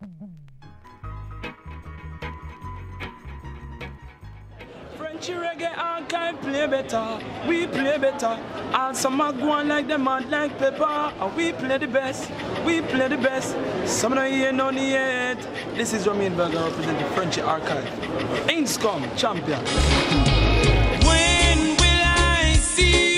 Frenchy reggae archive play better, we play better. All some are going like them mad like pepper. And we play the best, we play the best. Some don't hear none yet. This is Romain Berger representing Frenchy archive. Ainscom champion. When will I see